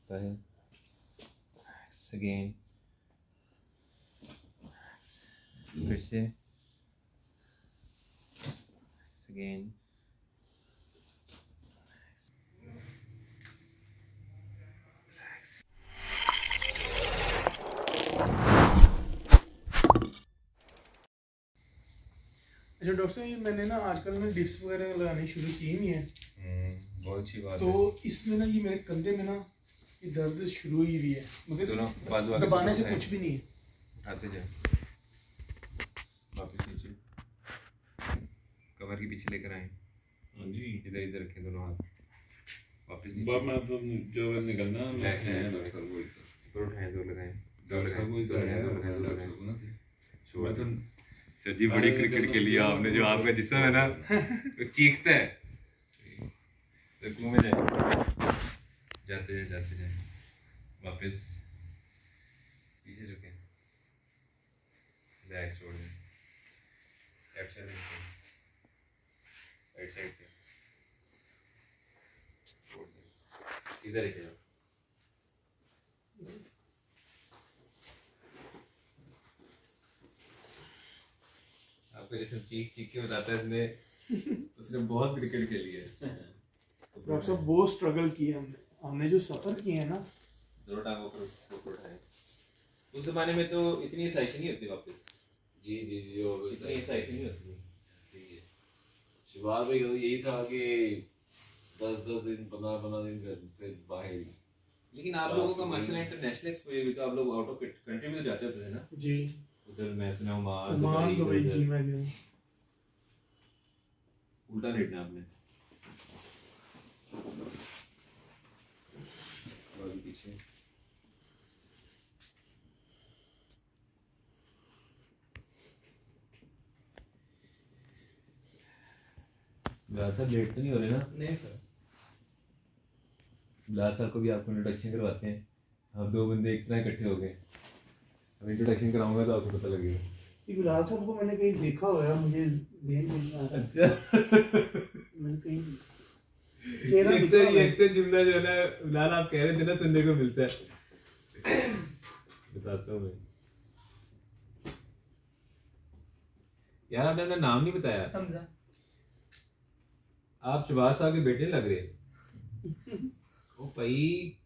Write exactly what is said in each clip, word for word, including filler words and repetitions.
पहले अगेन, फिर से अगेन, अच्छा डॉक्टर साहब, ये मैंने ना आजकल में डिप्स वगैरह लगानी शुरू की नहीं है। बहुत अच्छी बात तो है। इसमें ना ये मेरे कंधे में ना ये दर्द शुरू हुई हुई है, मतलब दबाने से कुछ भी नहीं है। उठाते जाए, वापस नीचे, कमर के पीछे लेकर आए। हाँ जी, इधर इधर रखें दोनों हाथ, वापस नीचे। बाप मैं तो जो निकलना है डॉक्टर साहब को ऊपर उठाएं, दो लगाएं, दो लगाएं, दो लगाएं, दो लगाएं, दो लगाएं। छोड़ दो सर जी, बड़ी क्रिकेट के लिए आपने जो आपका जिस्म है ना वो चीखता है। तो में जाए, जाते जाए जाते जाए, वापस पीछे झुके, रिलैक्स, छोड़ दें, लेफ्ट साइड पे, राइट साइड पे, छोड़ दें, सीधा लेके जाओ। आपको जैसे चीख चीख के बताता है इसने उसने बहुत क्रिकेट खेली है। डॉक्टर साहब वो स्ट्रगल किए हमने हमने जो सफर किए हैं ना। दोनों टांगों पर ऊपर उठाए। उस जमाने में तो इतनी साइश नहीं होती वापस। जी जी जी वो इतनी साइश नहीं होती। सही है। शुरुआत में यही था कि दस दस दिन पंद्रह पंद्रह दिन घर से बाहर। लेकिन आप लोगों का माशाल्लाह इंटरनेशनल एक्सपोजर भी तो आप लोग आउट ऑफ कंट्री में जाते होते थे ना जी। उधर मैं सुना ओमान ओमान दुबई जी में गया। उल्टा लेटना आपने और पीछे। बिलाल सर लेट तो नहीं हो रहे ना? नहीं सर। बिलाल सर को भी आपको इंट्रोडक्शन करवाते हैं। आप दो बंदे एक तरह इकट्ठे हो गए। अब इंट्रोडक्शन कराऊंगा तो आपको पता लगेगा। बिलाल साहब को मैंने कहीं देखा हुआ है, मुझे ज़हन में नहीं आ रहा। अच्छा मैंने कहीं अक्सर ये अक्सर जुमला जो है ना बिलाल आप कह रहे थे ना सुनने को मिलता है। बताता हूँ मैं। यार आपने अपना नाम नहीं बताया। हमजा। आप शहबाज साहब के बेटे लग रहे। ओ भाई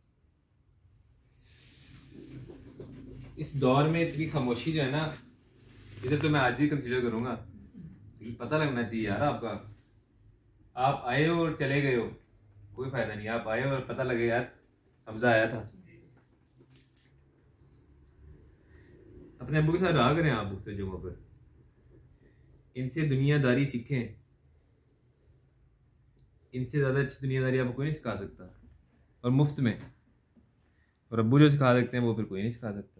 इस दौर में इतनी खामोशी जो है ना इधर तो मैं आज ही कंसीडर करूंगा, लेकिन पता लगना चाहिए यार आपका। आप आए हो और चले गए हो, कोई फायदा नहीं। आप आए और पता लगे यार हमजा आया था। अपने अब्बू के साथ रहा करें आप उससे जगहों पर, इनसे दुनियादारी सीखें। इनसे ज्यादा अच्छी दुनियादारी आपको कोई नहीं सिखा सकता, और मुफ्त में। और अब्बू जो सिखा सकते हैं वो फिर कोई नहीं सिखा सकता।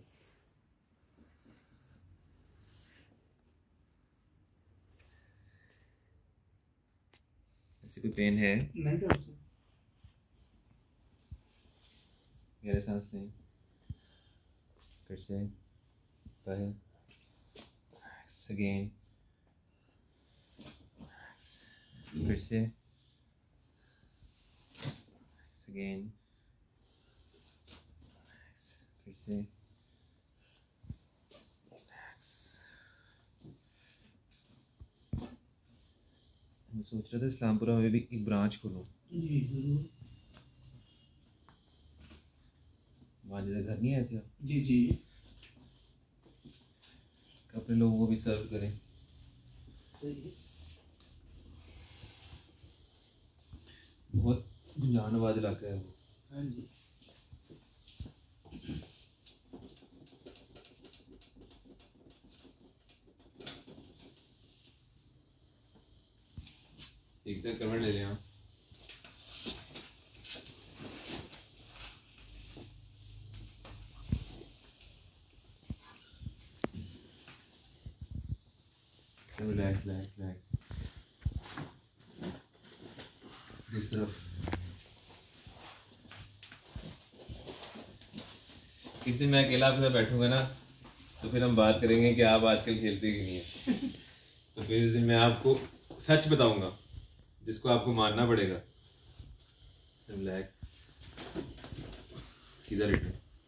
ऐसे कोई पेन है? नहीं डॉक्टर। गहरे सांस लें, फिर से पहले अगेन, फिर से अगेन, फिर से मैं सोच रहा था इस्लामपुरा में भी एक ब्रांच खोलूं। जी जरूर। वहाँ जिधर घर नहीं आए थे आप? जी जी। अपने लोगों को भी सर्व करें। सही है। बहुत गुंजानवाद इलाका है वो। हाँ जी। एक तरह करवट ले लें आप। Relax relax relax. दूसरी तरफ। इस दिन मैं अकेला आपके साथ बैठूंगा ना तो फिर हम बात करेंगे कि आप आजकल खेलते क्यों नहीं है। तो फिर इस दिन मैं आपको सच बताऊंगा जिसको आपको मानना पड़ेगा। रिलैक्स। सीधा लेटो।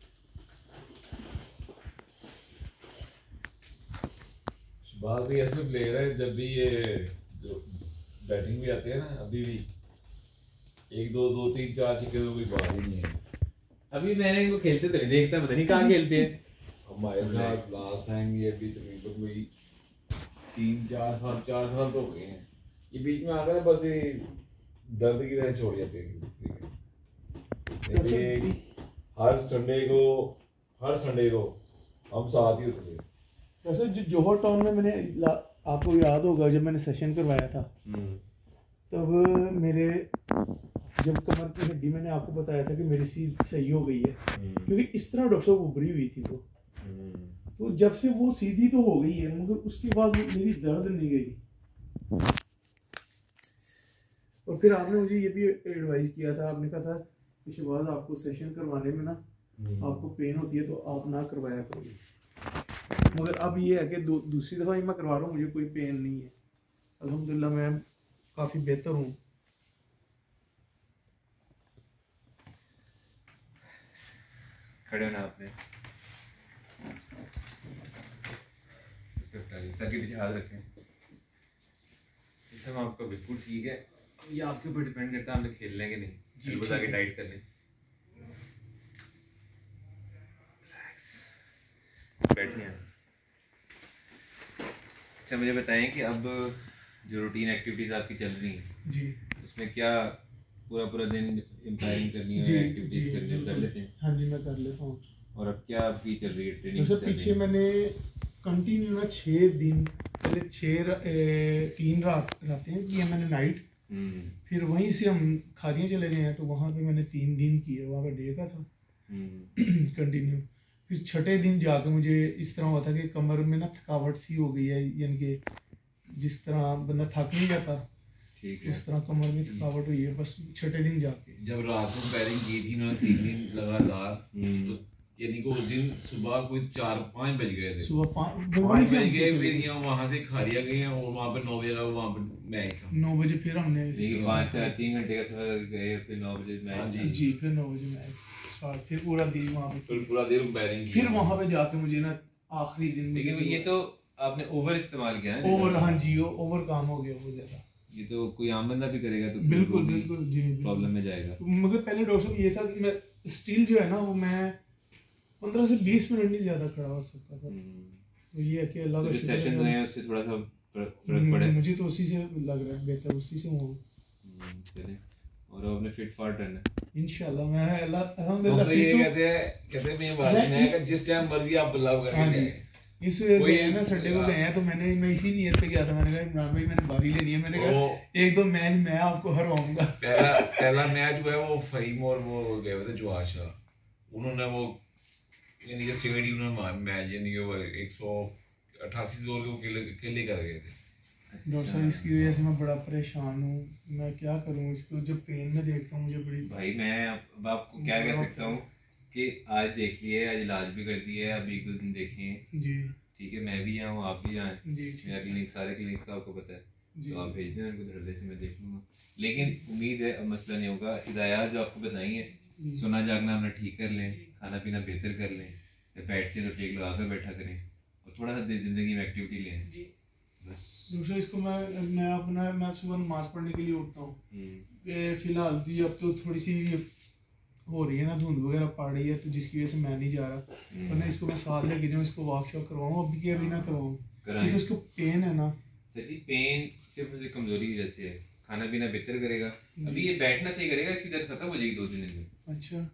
बात भी ऐसे प्लेयर है, जब भी ये जो बैटिंग भी आते हैं ना, अभी भी एक दो दो तीन चार छक्के तो कोई बात ही नहीं है। अभी मैंने इनको खेलते तो नहीं देखता, पता नहीं कहाँ खेलते हैं। हमारे साथ लास्ट टाइम ये अभी तकरीबन कोई तीन चार साल चार साल तो हो गए हैं। ये बीच में आ गए बस ये दर्द की वजह छोड़ जाते हैं। ये हर संडे को हर संडे को हम साथ ही होते थे। वैसे जो जोहर टाउन में मैंने आपको याद होगा जब मैंने सेशन करवाया था, तब मेरे जब कमर की हड्डी मैंने आपको बताया था कि मेरी सीध सही हो गई है, क्योंकि इस तरह डॉक्टर साहब उभरी हुई थी वो। तो जब से वो सीधी तो हो गई है, मगर उसके बाद मेरी दर्द नहीं गई। और फिर आपने मुझे ये भी एडवाइस किया था, आपने कहा था कि शहबाज आपको सेशन करवाने में ना आपको पेन होती है तो आप ना करवाया करोगे। मगर अब ये है कि दू, दूसरी दफ़ा ही मैं करवा रहा हूँ, मुझे कोई पेन नहीं है, अल्हम्दुलिल्लाह मैं काफ़ी बेहतर हूँ। खड़े होना आपने, सर के पीछे हाथ रखें। इस समय आपका बिल्कुल ठीक है। ये आपके ऊपर डिपेंड करता है आपने खेल लें कि नहीं। एल्बोज आगे टाइट कर लें, बैठिए। अच्छा मुझे बताएं कि अब जो रूटीन एक्टिविटीज आपकी चल रही हैं जी, उसमें क्या पूरा पूरा दिन एम्पायरिंग करनी है, एक्टिविटीज करनी है, कर लेते हैं? हाँ जी मैं कर लेता हूँ। और अब क्या आपकी चल रही है ट्रेनिंग? जैसे पीछे मैंने कंटिन्यू ना छः दिन पहले छः तीन रात रातें की है मैंने नाइट, फिर वहीं से हम खारियाँ चले गए हैं तो वहाँ पे मैंने तीन दिन किए, वहाँ पे डे का था कंटिन्यू। फिर छठे दिन जाके मुझे इस तरह हुआ था कि कमर में ना थकावट सी हो गई है, यानी कि जिस तरह बंदा थक नहीं जाता उस तरह कमर में थकावट हुई है बस छठे दिन जाके। जब रात को पैरिंग की थी ना तीन दिन लगातार, तो यानी कि उस दिन सुबह कोई चार पाँच बज गए थे, सुबह पाँच बज गए। फिर यहाँ वहाँ से खारिया गए हैं और वहाँ पे नौ बजे का वहाँ पे मैच था। नौ बजे फिर हमने पाँच चार तीन घंटे का सफर गए, फिर नौ बजे मैच। जी फिर नौ बजे मैच स्टार्ट, फिर पूरा दिन वहाँ पे फिर पूरा दिन बैटिंग की। फिर वहाँ पे जाके मुझे ना आखिरी दिन, लेकिन ये तो आपने ओवर इस्तेमाल किया है। ओवर, हाँ जी ओवर काम हो गया बहुत ज़्यादा। ये तो कोई आम बंदा भी करेगा तो बिल्कुल बिल्कुल जी प्रॉब्लम में जाएगा। मगर पहले डॉक्टर साहब ये था कि मैं स्टिल जो है ना वो मैं पंद्रह से बीस मिनट नहीं ज़्यादा खड़ा हो सकता था। तो ये है कि अल्लाह का शुक्र सेशन है उससे थोड़ा सा फर्क पड़े। मुझे तो उसी से लग रहा है बेहतर, उसी से हूँ। चलिए और अपने फिट फाट रहना इंशाल्लाह। मैं अल्लाह अल्हम्दुलिल्लाह तो ये कहते हैं कहते हैं मैं बात नहीं है कि जिस टाइम मर्जी आप बल्ला करके जाएं। इस कोई ना संडे को गए हैं तो मैंने मैं इसी नियत पे गया था, मैंने कहा इमरान भाई मैंने बारी लेनी है, मैंने कहा एक दो मैच मैं आपको हरवाऊंगा। पहला पहला मैच जो है वो फहीम और वो गए थे जवाद शाह, उन्होंने वो यानी कि सेवेंटी उन्होंने मैच यानी कि वो एक सौ अट्ठासी स्कोर के अकेले अकेले कर गए थे। डॉक्टर साहब इसकी वजह से मैं बड़ा परेशान हूँ, मैं क्या करूँ इसको, जब पेन में देखता हूँ मुझे बड़ी। भाई मैं अब आपको क्या कह सकता हूँ कि आज देख लिए, आज इलाज भी कर दिया है, अब एक दो दिन देखें जी ठीक है। मैं भी यहाँ हूँ, आप भी जाएँ, जी मेरा क्लिनिक सारे क्लिनिक्स का आपको पता है, तो आप भेज दें मेरे को धरदे से, मैं देख लूँगा। लेकिन उम्मीद है अब मसला नहीं होगा। हिदायत जो आपको बताई है, सोना जागना अपना ठीक कर लें, खाना पीना बेहतर कर लें, जब बैठते हैं तो टेक लगा कर बैठा करें और थोड़ा सा ज़िंदगी में एक्टिविटी लें बस। दूसरा इसको मैं मैं अपना मैं सुबह नमाज पढ़ने के लिए उठता हूँ फिलहाल जी, अब तो थोड़ी सी हो रही है ना धुंध वगैरह पड़ रही है तो जिसकी वजह से मैं नहीं जा रहा, वरना इसको मैं साथ लेके जाऊँ, इसको वर्कशॉप करवाऊँ, अभी के अभी ना करवाऊँ क्योंकि उसको पेन है ना। सच्ची पेन सिर्फ उसे कमजोरी की वजह से है, खाना पीना बेहतर करेगा, अभी ये बैठना सही करेगा, इसकी दर्द खत्म हो जाएगी दो तीन दिन में। अच्छा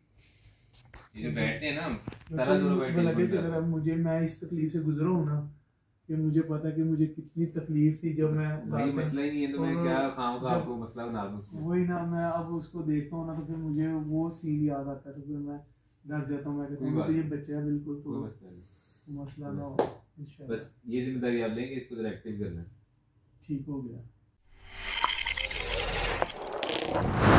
ये जो बैठते हैं ना हम सारा दिन बैठते हैं, अगर मुझे मैं इस तकलीफ से गुजरा हूँ ना कि मुझे पता कि मुझे कितनी तकलीफ थी जब मैं वही मसला ही नहीं है तो मैं क्या खाऊं का आपको मसला बना दूं। वही ना, मैं अब उसको देखता हूँ ना तो फिर मुझे वो सीन याद आता है तो फिर मैं डर जाता हूँ, मैं कहता हूँ तो ये बच्चा है बिल्कुल तो मसला ना हो। बस ये जिम्मेदारी आप लेंगे, इसको जरा एक्टिव करना। ठीक हो गया।